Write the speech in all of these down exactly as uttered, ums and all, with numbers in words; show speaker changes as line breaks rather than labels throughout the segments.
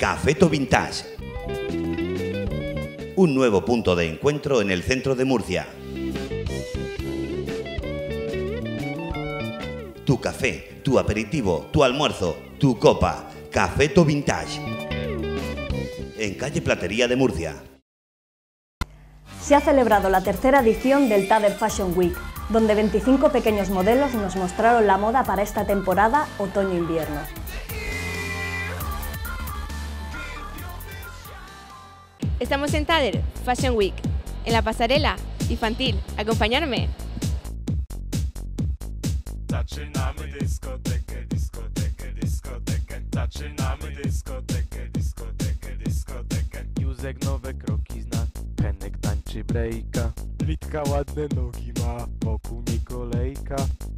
Cafeto Vintage. Un nuevo punto de encuentro en el centro de Murcia. Tu café, tu aperitivo, tu almuerzo, tu copa. Cafeto Vintage. En calle Platería de Murcia.
Se ha celebrado la tercera edición del Tader Fashion Week, donde veinticinco pequeños modelos nos mostraron la moda para esta temporada otoño-invierno.
Estamos en Tader Fashion Week, en la pasarela infantil. ¡Acompañarme!
Józek nowe kroki zna, Henek tańczy breaka. Litka ładne nogi ma, wokół niej kolejka.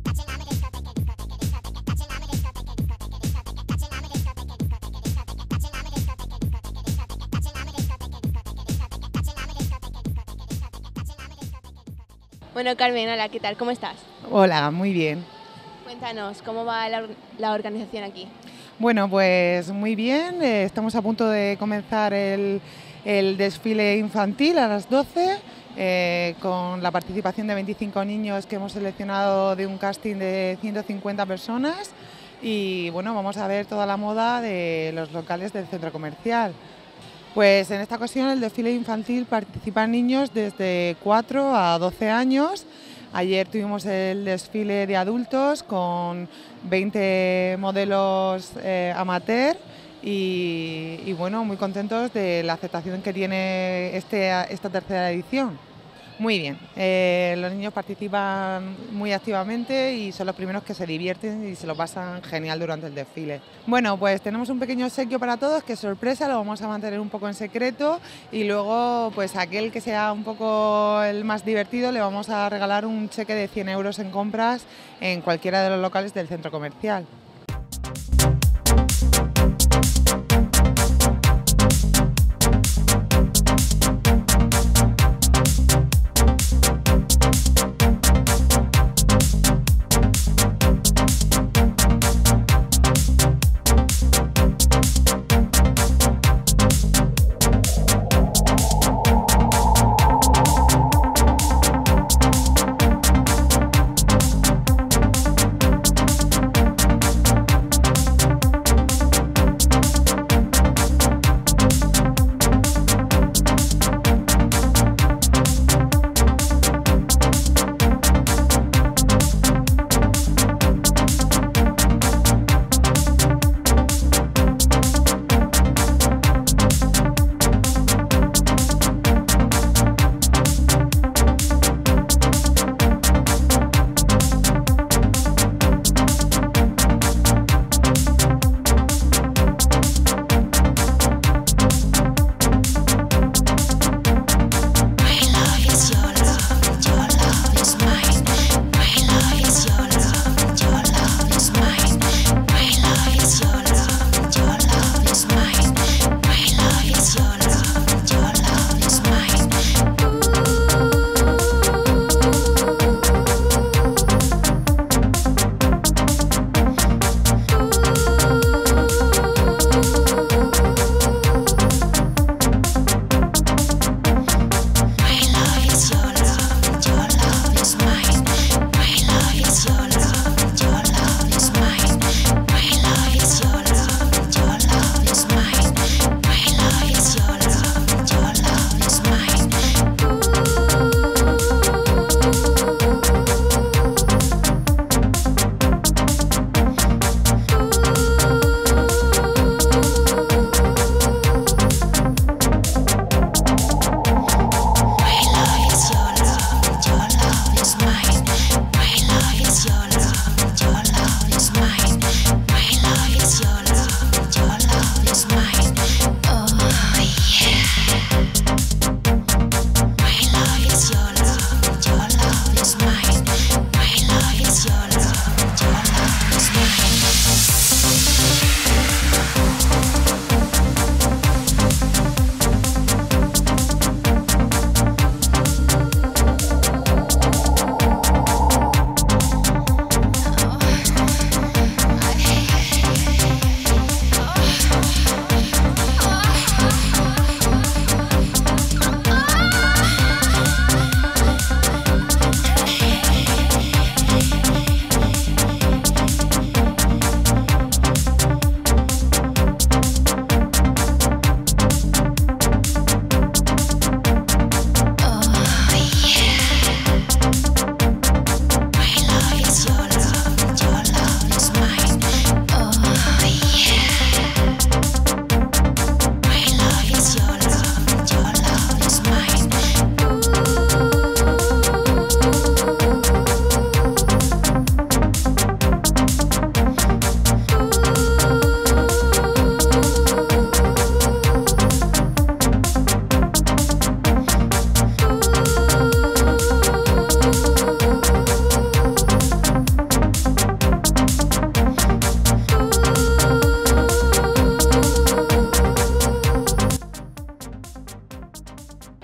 Bueno, Carmen, hola, ¿qué tal? ¿Cómo estás?
Hola, muy bien.
Cuéntanos, ¿cómo va la, la organización aquí?
Bueno, pues muy bien, eh, estamos a punto de comenzar el, el desfile infantil a las doce, eh, con la participación de veinticinco niños que hemos seleccionado de un casting de ciento cincuenta personas y bueno, vamos a ver toda la moda de los locales del centro comercial. Pues en esta ocasión el desfile infantil participan niños desde cuatro a doce años. Ayer tuvimos el desfile de adultos con veinte modelos eh, amateur y, y bueno, muy contentos de la aceptación que tiene este, esta tercera edición. Muy bien, eh, los niños participan muy activamente y son los primeros que se divierten y se lo pasan genial durante el desfile. Bueno, pues tenemos un pequeño obsequio para todos, que es sorpresa, lo vamos a mantener un poco en secreto y luego pues a aquel que sea un poco el más divertido le vamos a regalar un cheque de cien euros en compras en cualquiera de los locales del centro comercial.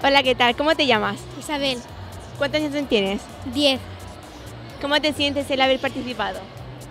Hola, ¿qué tal? ¿Cómo te llamas?
Isabel,
¿Cuántos años tienes?
diez.
¿Cómo te sientes el haber participado?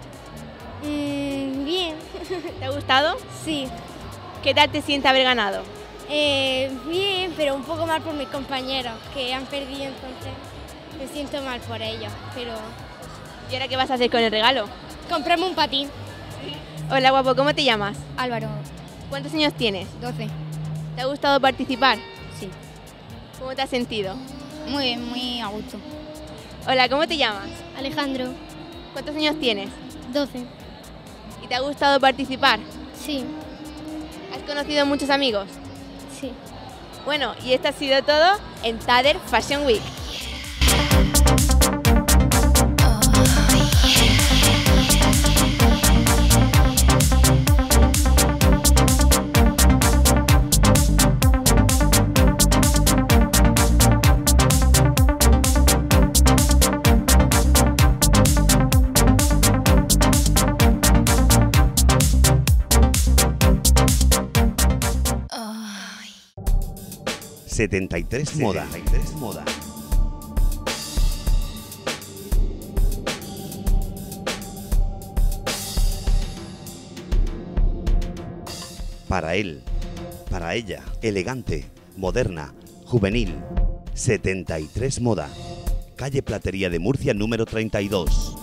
Mm, bien.
¿Te ha gustado?
Sí.
¿Qué tal te sientes haber ganado?
Eh, bien, pero un poco mal por mis compañeros que han perdido, entonces me siento mal por ellos. Pero
¿Y ahora qué vas a hacer con el regalo?
comprarme un patín.
Hola, guapo, ¿cómo te llamas?
Álvaro,
¿Cuántos años tienes?
doce.
¿Te ha gustado participar?
Sí.
¿Cómo te has sentido?
Muy bien, muy a gusto.
Hola, ¿cómo te llamas?
Alejandro,
¿Cuántos años tienes?
doce.
¿Y te ha gustado participar?
Sí,
¿Has conocido muchos amigos?
sí.
Bueno, y esto ha sido todo en Tader Fashion Week.
setenta y tres Moda. setenta y tres Moda. Para él, para ella, elegante, moderna, juvenil. setenta y tres Moda. Calle Platería de Murcia número treinta y dos.